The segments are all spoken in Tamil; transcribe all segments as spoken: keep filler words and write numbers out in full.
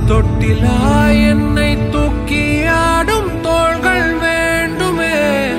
தொட்டிலா என்னை தூக்கி ஆடும் தோள்கள் வேண்டுமே,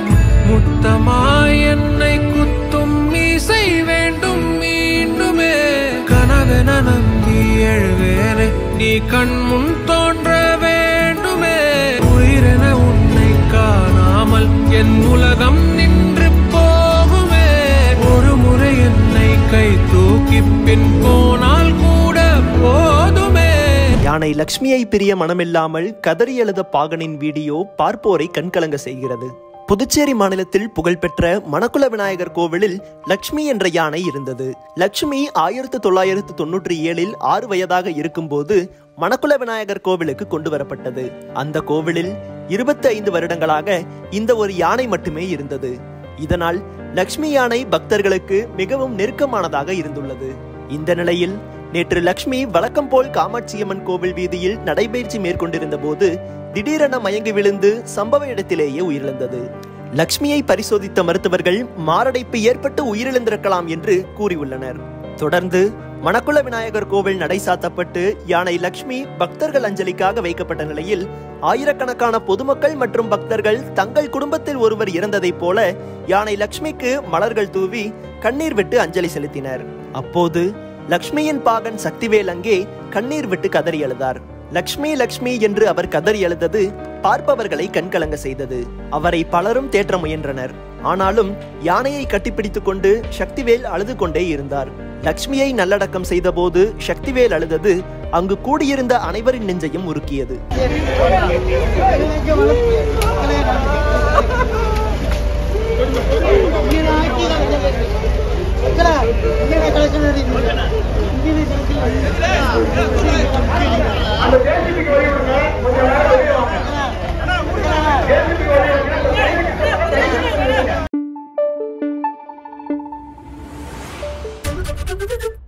முத்தமாய் என்னை குத்தும் மீசை வேண்டும் மீண்டுமே. கனவென நம்பி எழுவேனே நீ கண்முன் தோன்ற வேண்டுமே, உயிரென உன்னை காணாமல் என் உலகம் நின்று போகுமே. ஒரு முறை என்னை கை தூக்கி பின் போனால் கூட போதுமே. யானை லக்ஷ்மியை பிரிய மனமில்லாமல் கதறி எழுத பாகனின் வீடியோ பார்ப்போரை கண்கலங்க செய்கிறது. புதுச்சேரி மாநிலத்தில் புகழ்பெற்ற மணக்குள விநாயகர் கோவிலில் லக்ஷ்மி என்ற யானை இருந்தது. லக்ஷ்மி ஆயிரத்தி தொள்ளாயிரத்து தொன்னூற்றி ஏழில் ஆறு வயதாக இருக்கும் போது மணக்குள விநாயகர் கோவிலுக்கு கொண்டு வரப்பட்டது. அந்த கோவிலில் இருபத்தி ஐந்து வருடங்களாக இந்த ஒரு யானை மட்டுமே இருந்தது. இதனால் லக்ஷ்மி யானை பக்தர்களுக்கு மிகவும் நெருக்கமானதாக இருந்துள்ளது. இந்த நிலையில் நேற்று லக்ஷ்மி வழக்கம் போல் காமாட்சியம்மன் கோவில் வீதியில் நடைபயிற்சி மேற்கொண்டிருந்த போது திடீரென மயங்கி விழுந்து சம்பவ இடத்திலேயே உயிரிழந்தது. லக்ஷ்மியை பரிசோதித்த மருத்துவர்கள் மாரடைப்பு ஏற்பட்டு உயிரிழந்திருக்கலாம் என்று கூறியுள்ளனர். தொடர்ந்து மணக்குள விநாயகர் கோவில் நடை சாத்தப்பட்டு யானை லக்ஷ்மி பக்தர்கள் அஞ்சலிக்காக வைக்கப்பட்ட நிலையில் ஆயிரக்கணக்கான பொதுமக்கள் மற்றும் பக்தர்கள் தங்கள் குடும்பத்தில் ஒருவர் இறந்ததை போல யானை லக்ஷ்மிக்கு மலர்கள் தூவி கண்ணீர் விட்டு அஞ்சலி செலுத்தினர். அப்போது லக்ஷ்மியின் பாகன் சக்திவேல் அங்கே கண்ணீர் விட்டு கதறி அழுதார். லக்ஷ்மி லக்ஷ்மி என்று அவர் கதறி அழுதது பார்ப்பவர்களை கண்கலங்க செய்தது. அவரை பலரும் தேற்ற முயன்றனர். ஆனாலும் யானையை கட்டிப்பிடித்துக் கொண்டு சக்திவேல் அழுது கொண்டே இருந்தார். லக்ஷ்மியை நல்லடக்கம் செய்த போது சக்திவேல் அழுதது அங்கு கூடியிருந்த அனைவரின் நெஞ்சையும் உருக்கியது. Thank you.